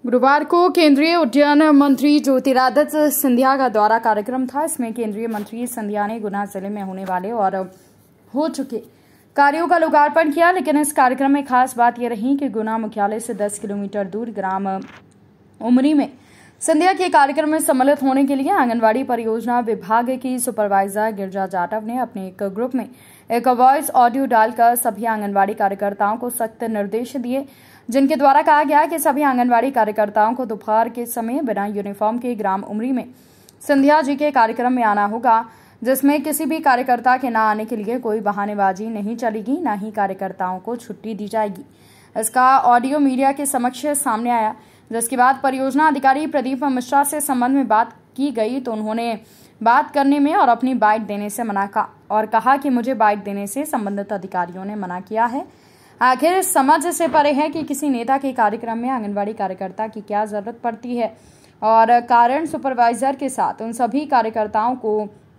गुरुवार को केंद्रीय उड्डयन मंत्री ज्योतिरादित्य सिंधिया का दौरा कार्यक्रम था। इसमें केंद्रीय मंत्री सिंधिया ने गुना जिले में होने वाले और हो चुके कार्यों का लोकार्पण किया। लेकिन इस कार्यक्रम में खास बात यह रही कि गुना मुख्यालय से 10 किलोमीटर दूर ग्राम उमरी में सिंधिया के कार्यक्रम में सम्मिलित होने के लिए आंगनवाड़ी परियोजना विभाग की सुपरवाइजर गिरिजा जाटव ने अपने एक ग्रुप में एक वॉइस ऑडियो डालकर सभी आंगनवाड़ी कार्यकर्ताओं को सख्त निर्देश दिए, जिनके द्वारा कहा गया कि सभी आंगनवाड़ी कार्यकर्ताओं को दोपहर के समय बिना यूनिफॉर्म के ग्राम उमरी में सिंधिया जी के कार्यक्रम में आना होगा, जिसमें किसी भी कार्यकर्ता के न आने के लिए कोई बहानेबाजी नहीं चलेगी, न ही कार्यकर्ताओं को छुट्टी दी जाएगी। इसका ऑडियो मीडिया के समक्ष सामने आया, जिसके बाद परियोजना अधिकारी प्रदीप मिश्रा से संबंध में बात की गई तो उन्होंने बात करने में और अपनी बाइट देने से मना और कहा कि मुझे बाइट देने से संबंधित अधिकारियों ने मना किया है। आखिर समझ से परे है कि किसी नेता के कार्यक्रम में आंगनवाड़ी कार्यकर्ता की क्या जरूरत पड़ती है और कारण सुपरवाइजर के साथ उन सभी कार्यकर्ताओं को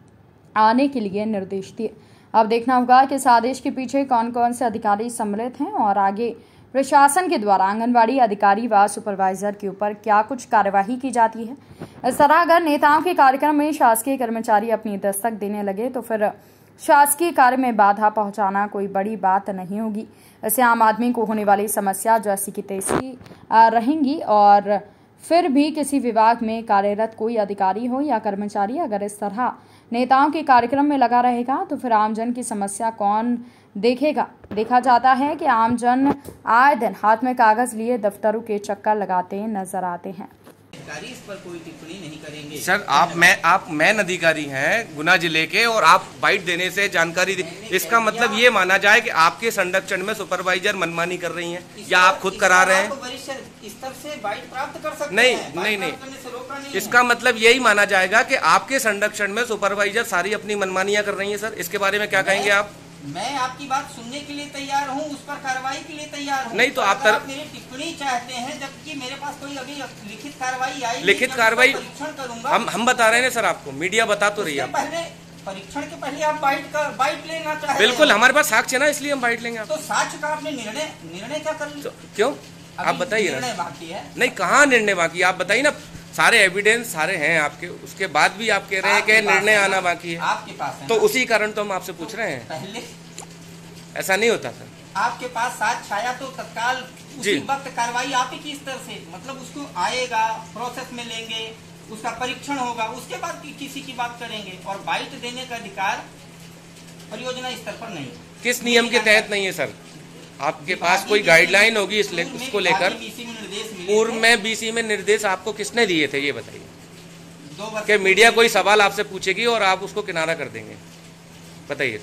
आने के लिए निर्देश दिए। अब देखना होगा कि इस आदेश के पीछे कौन कौन से अधिकारी सम्मिलित हैं और आगे प्रशासन के द्वारा आंगनवाड़ी अधिकारी व सुपरवाइजर के ऊपर क्या कुछ कार्यवाही की जाती है। इस तरह अगर नेताओं के कार्यक्रम में शासकीय कर्मचारी अपनी दस्तक देने लगे तो फिर शासकीय कार्य में बाधा पहुंचाना कोई बड़ी बात नहीं होगी। इससे आम आदमी को होने वाली समस्या जैसी की तैसी रहेंगी और फिर भी किसी विभाग में कार्यरत कोई अधिकारी हो या कर्मचारी अगर इस तरह नेताओं के कार्यक्रम में लगा रहेगा तो फिर आमजन की समस्या कौन देखेगा। देखा जाता है कि आमजन आए दिन हाथ में कागज लिए दफ्तरों के चक्कर लगाते नजर आते हैं। इस पर कोई टिप्पणी नहीं करेंगे। सर आप मैन अधिकारी हैं गुना जिले के और आप बाइट देने से जानकारी इसका मतलब ये माना जाए कि आपके संरक्षण में सुपरवाइजर मनमानी कर रही हैं या आप खुद करा रहे हैं? वरिष्ठ स्तर से बाइट प्राप्त कर सकते नहीं, इसका मतलब यही माना जाएगा कि आपके संरक्षण में सुपरवाइजर सारी अपनी मनमानियां कर रही हैं। सर इसके बारे में क्या कहेंगे आप? मैं आपकी बात सुनने के लिए तैयार हूँ, उस पर कार्रवाई के लिए तैयार हूँ। नहीं तो आप मेरी टिप्पणी चाहते हैं, जबकि मेरे पास कोई अभी लिखित कार्रवाई आई, लिखित कार्रवाई परीक्षण करूंगा। हम बता रहे हैं सर, आपको मीडिया बता तो रही है। परीक्षण के पहले आप बाइट लेना चाहते हैं? बिल्कुल, हमारे पास साक्ष्य ना, इसलिए हम बाइट लेंगे। तो साक्ष्य का आपने निर्णय क्या कर लिया? क्यों आप बताइए। निर्णय बाकी है? नहीं, कहाँ निर्णय बाकी, आप बताइए ना। सारे एविडेंस सारे हैं आपके, उसके बाद भी आप कह रहे हैं कि निर्णय आना बाकी है। आपके पास है तो उसी कारण तो हम आपसे पूछ रहे हैं। पहले ऐसा नहीं होता सर। आपके पास साक्ष्य आया तो तत्काल उसी वक्त कार्रवाई आप ही की स्तर से, मतलब उसको आएगा, प्रोसेस में लेंगे, उसका परीक्षण होगा, उसके बाद किसी की बात करेंगे। और बाइट देने का अधिकार परियोजना स्तर पर नहीं। किस नियम के तहत नहीं है सर? आपके पास कोई गाइडलाइन होगी इसको लेकर? पूर्व में बीसी में निर्देश आपको किसने दिए थे ये बताइए। कि मीडिया कोई सवाल आपसे पूछेगी और आप उसको किनारा कर देंगे, बताइए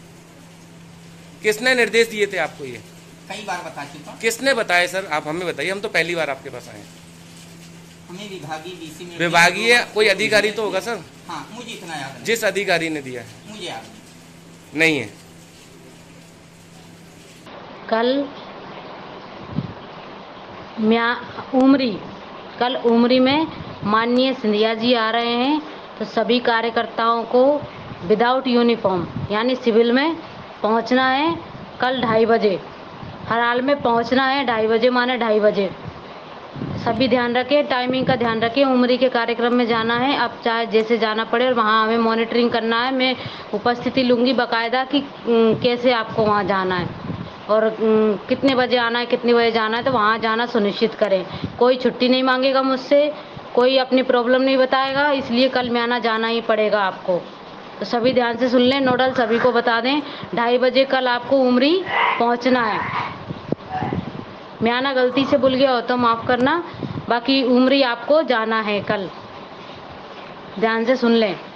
किसने निर्देश दिए थे आपको? ये कई बार बता चुका। किसने बताया सर? आप हमें बताइए, हम तो पहली बार आपके पास आए। हमें विभागीय कोई अधिकारी तो होगा सर? हाँ, मुझे इतना याद है। जिस अधिकारी ने दिया है मुझे याद नहीं है। कल उमरी में माननीय सिंधिया जी आ रहे हैं, तो सभी कार्यकर्ताओं को विदाउट यूनिफॉर्म यानी सिविल में पहुंचना है। कल 2:30 बजे हर हाल में पहुंचना है। 2:30 बजे माने 2:30 बजे। सभी ध्यान रखें, टाइमिंग का ध्यान रखें। उमरी के कार्यक्रम में जाना है, अब चाहे जैसे जाना पड़े, और वहाँ हमें मॉनिटरिंग करना है। मैं उपस्थिति लूँगी बाकायदा कि कैसे आपको वहाँ जाना है और कितने बजे आना है, कितने बजे जाना है, तो वहाँ जाना सुनिश्चित करें। कोई छुट्टी नहीं मांगेगा मुझसे, कोई अपनी प्रॉब्लम नहीं बताएगा, इसलिए कल में आना जाना ही पड़ेगा आपको। तो सभी ध्यान से सुन लें, नोडल सभी को बता दें, 2:30 बजे कल आपको उमरी पहुंचना है। मैं आना गलती से भूल गया हो तो माफ़ करना, बाकी उमरी आपको जाना है कल। ध्यान से सुन लें।